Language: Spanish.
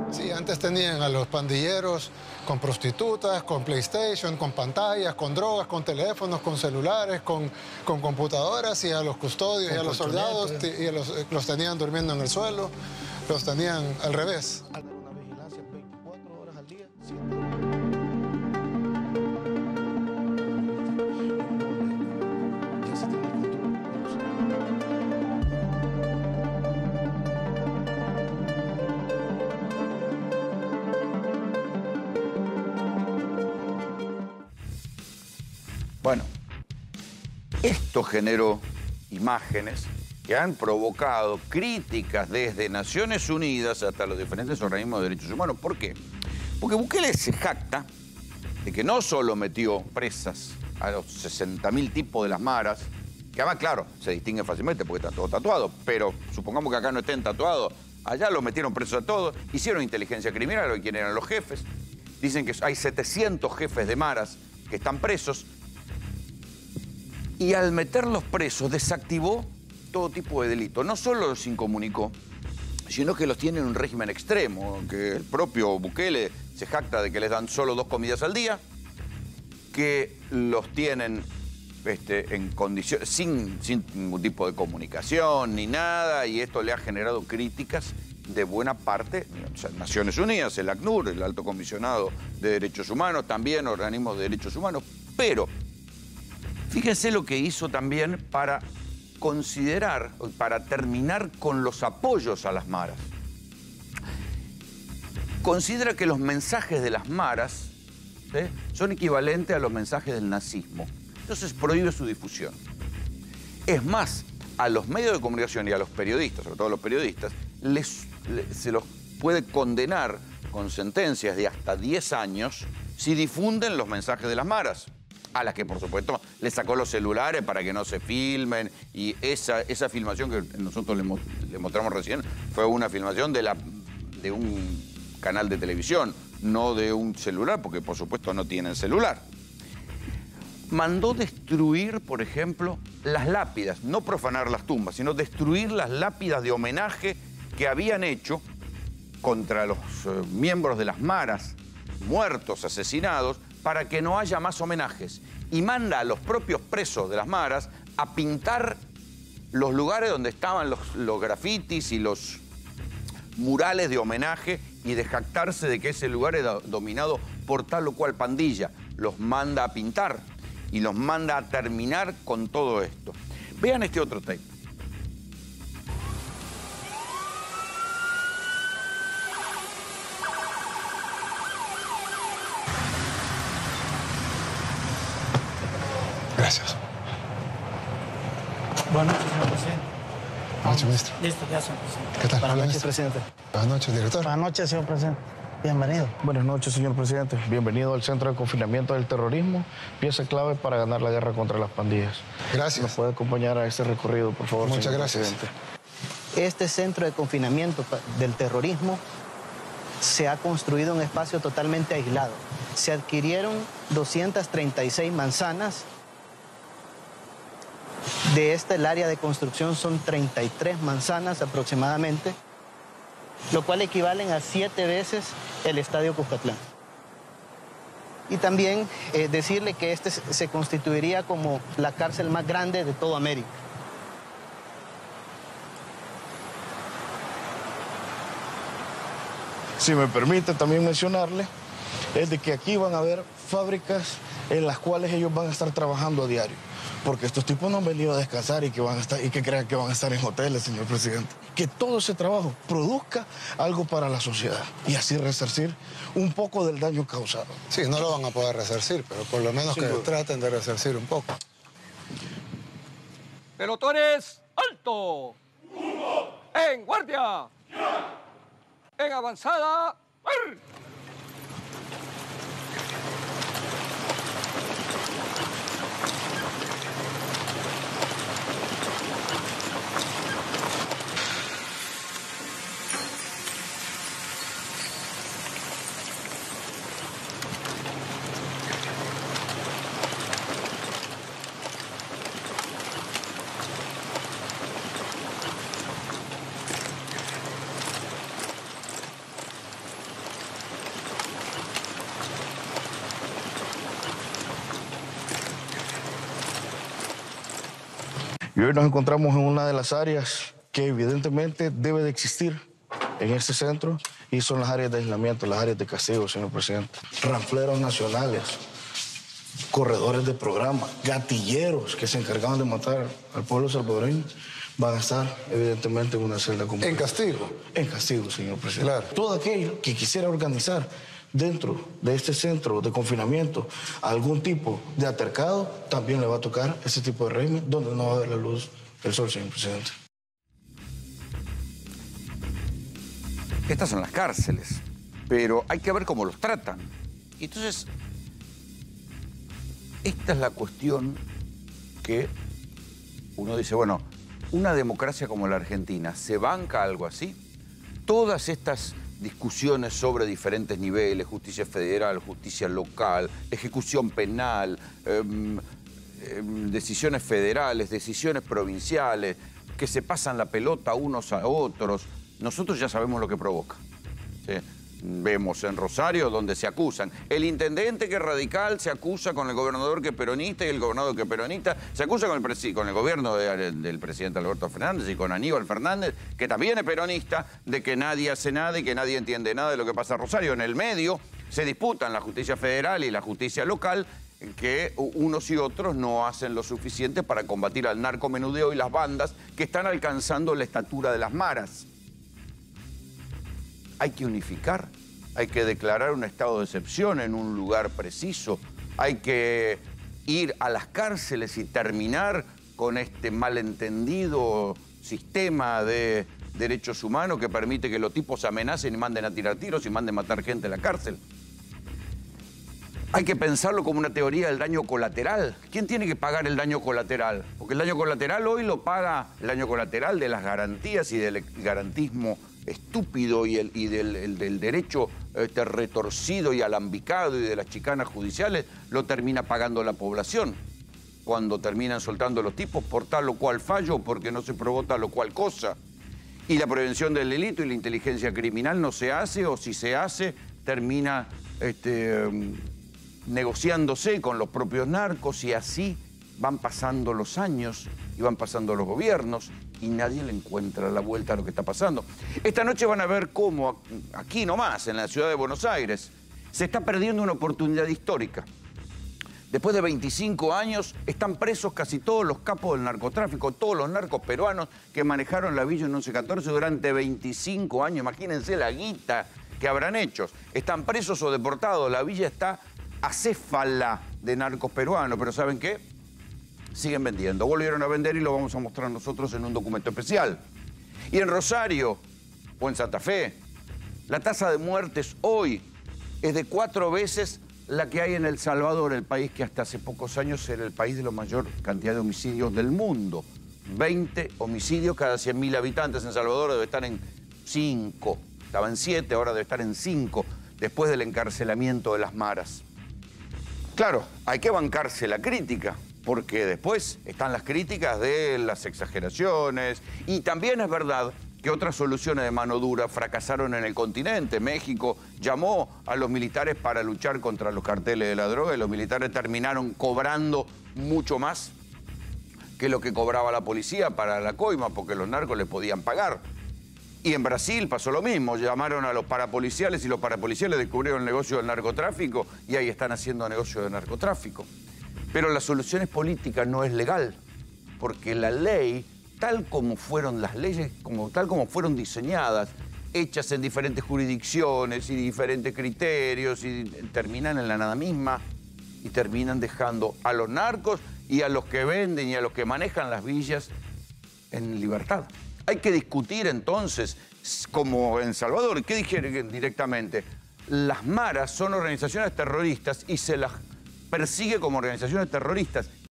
Sí, antes tenían a los pandilleros con prostitutas, con PlayStation, con pantallas, con drogas, con teléfonos, con celulares, con computadoras, y a los custodios y a los soldados los tenían durmiendo en el suelo, los tenían al revés. Una vigilancia 24 horas al día. Bueno, esto generó imágenes que han provocado críticas desde Naciones Unidas hasta los diferentes organismos de derechos humanos. ¿Por qué? Porque Bukele se jacta de que no solo metió presas a los 60.000 tipos de las maras, que además, claro, se distingue fácilmente porque está todo tatuado, pero supongamos que acá no estén tatuados, allá los metieron presos a todos, hicieron inteligencia criminal, de quién eran los jefes. Dicen que hay 700 jefes de maras que están presos. Y al meterlos presos desactivó todo tipo de delito. No solo los incomunicó, sino que los tiene en un régimen extremo, que el propio Bukele se jacta de que les dan solo 2 comidas al día, que los tienen en condiciones sin ningún tipo de comunicación ni nada, y esto le ha generado críticas de buena parte, o sea, Naciones Unidas, el ACNUR, el Alto Comisionado de Derechos Humanos, también organismos de derechos humanos, pero fíjense lo que hizo también para considerar, para terminar con los apoyos a las maras. Considera que los mensajes de las maras, ¿sí?, son equivalentes a los mensajes del nazismo. Entonces prohíbe su difusión. Es más, a los medios de comunicación y a los periodistas, sobre todo a los periodistas, se los puede condenar con sentencias de hasta 10 años si difunden los mensajes de las maras, a las que, por supuesto, le sacó los celulares para que no se filmen. Y esa filmación que nosotros le mostramos recién fue una filmación de un canal de televisión, no de un celular, porque, por supuesto, no tienen celular. Mandó destruir, por ejemplo, las lápidas, no profanar las tumbas, sino destruir las lápidas de homenaje que habían hecho contra los miembros de las maras muertos, asesinados, para que no haya más homenajes. Y manda a los propios presos de las maras a pintar los lugares donde estaban los grafitis y los murales de homenaje, y de jactarse de que ese lugar era dominado por tal o cual pandilla. Los manda a pintar y los manda a terminar con todo esto. Vean este otro tape. Gracias. Buenas noches, señor presidente. Buenas noches, ministro. Listo, ya, señor presidente. ¿Qué tal? Buenas noches, ministro. presidente. Buenas noches, director. Buenas noches, señor presidente. Bienvenido. Buenas noches, señor presidente. Bienvenido al Centro de Confinamiento del Terrorismo, pieza clave para ganar la guerra contra las pandillas. Gracias. ¿Nos puede acompañar a este recorrido, por favor, Muchas señor gracias. presidente? Este centro de confinamiento del terrorismo se ha construido en un espacio totalmente aislado. Se adquirieron 236 manzanas. De esta, el área de construcción son 33 manzanas aproximadamente, lo cual equivalen a 7 veces el Estadio Cuscatlán. Y también decirle que este se constituiría como la cárcel más grande de toda América. Si me permite también mencionarle, es de que aquí van a haber fábricas en las cuales ellos van a estar trabajando a diario. Porque estos tipos no han venido a descansar y que crean que van a estar en hoteles, señor presidente. Que todo ese trabajo produzca algo para la sociedad y así resarcir un poco del daño causado. Sí, no lo van a poder resarcir, pero por lo menos que traten de resarcir un poco. Pelotones, alto. En guardia. En avanzada. Y hoy nos encontramos en una de las áreas que evidentemente debe de existir en este centro, y son las áreas de aislamiento, las áreas de castigo, señor presidente. Ranfleros nacionales, corredores de programa, gatilleros que se encargaban de matar al pueblo salvadoreño, van a estar evidentemente en una celda común. En castigo. En castigo, señor presidente. Claro. Todo aquel que quisiera organizar dentro de este centro de confinamiento algún tipo de altercado, también le va a tocar ese tipo de régimen donde no va a ver la luz del sol, señor presidente. Estas son las cárceles, pero hay que ver cómo los tratan. Y entonces, esta es la cuestión que uno dice, bueno, una democracia como la Argentina, ¿se banca algo así? Todas estas discusiones sobre diferentes niveles, justicia federal, justicia local, ejecución penal, decisiones federales, decisiones provinciales, que se pasan la pelota unos a otros, nosotros ya sabemos lo que provoca. ¿Sí? Vemos en Rosario donde se acusan. El intendente que es radical se acusa con el gobernador que es peronista, y el gobernador que es peronista se acusa con el gobierno del presidente Alberto Fernández y con Aníbal Fernández, que también es peronista, de que nadie hace nada y que nadie entiende nada de lo que pasa en Rosario. En el medio se disputan la justicia federal y la justicia local, que unos y otros no hacen lo suficiente para combatir al narcomenudeo y las bandas que están alcanzando la estatura de las maras. Hay que unificar, hay que declarar un estado de excepción en un lugar preciso, hay que ir a las cárceles y terminar con este malentendido sistema de derechos humanos que permite que los tipos amenacen y manden a tirar tiros y manden a matar gente en la cárcel. Hay que pensarlo como una teoría del daño colateral. ¿Quién tiene que pagar el daño colateral? Porque el daño colateral hoy lo paga el daño colateral de las garantías y del garantismo estúpido y del derecho retorcido y alambicado y de las chicanas judiciales, lo termina pagando la población cuando terminan soltando a los tipos por tal o cual fallo, porque no se probó tal o cual cosa. Y la prevención del delito y la inteligencia criminal no se hace, o si se hace, termina negociándose con los propios narcos, y así van pasando los años y van pasando los gobiernos y nadie le encuentra la vuelta a lo que está pasando. Esta noche van a ver cómo aquí nomás, en la ciudad de Buenos Aires, se está perdiendo una oportunidad histórica. Después de 25 años están presos casi todos los capos del narcotráfico, todos los narcos peruanos que manejaron la Villa en 1114 durante 25 años. Imagínense la guita que habrán hecho. Están presos o deportados. La Villa está acéfala de narcos peruanos, pero ¿saben qué? Siguen vendiendo. Volvieron a vender y lo vamos a mostrar nosotros en un documento especial. Y en Rosario o en Santa Fe, la tasa de muertes hoy es de 4 veces la que hay en El Salvador, el país que hasta hace pocos años era el país de la mayor cantidad de homicidios del mundo. 20 homicidios cada 100.000 habitantes. En Salvador debe estar en 5. Estaba en 7, ahora debe estar en 5, después del encarcelamiento de las maras. Claro, hay que bancarse la crítica, porque después están las críticas de las exageraciones, y también es verdad que otras soluciones de mano dura fracasaron en el continente. México llamó a los militares para luchar contra los carteles de la droga y los militares terminaron cobrando mucho más que lo que cobraba la policía para la coima, porque los narcos les podían pagar. Y en Brasil pasó lo mismo, llamaron a los parapoliciales y los parapoliciales descubrieron el negocio del narcotráfico y ahí están haciendo negocio de narcotráfico. Pero la solución es política, no es legal, porque la ley, tal como fueron las leyes, tal como fueron diseñadas, hechas en diferentes jurisdicciones y diferentes criterios, y terminan en la nada misma y terminan dejando a los narcos y a los que venden y a los que manejan las villas en libertad. Hay que discutir entonces, como en Salvador, ¿qué dijeron directamente? Las maras son organizaciones terroristas y se las persigue como organizaciones terroristas.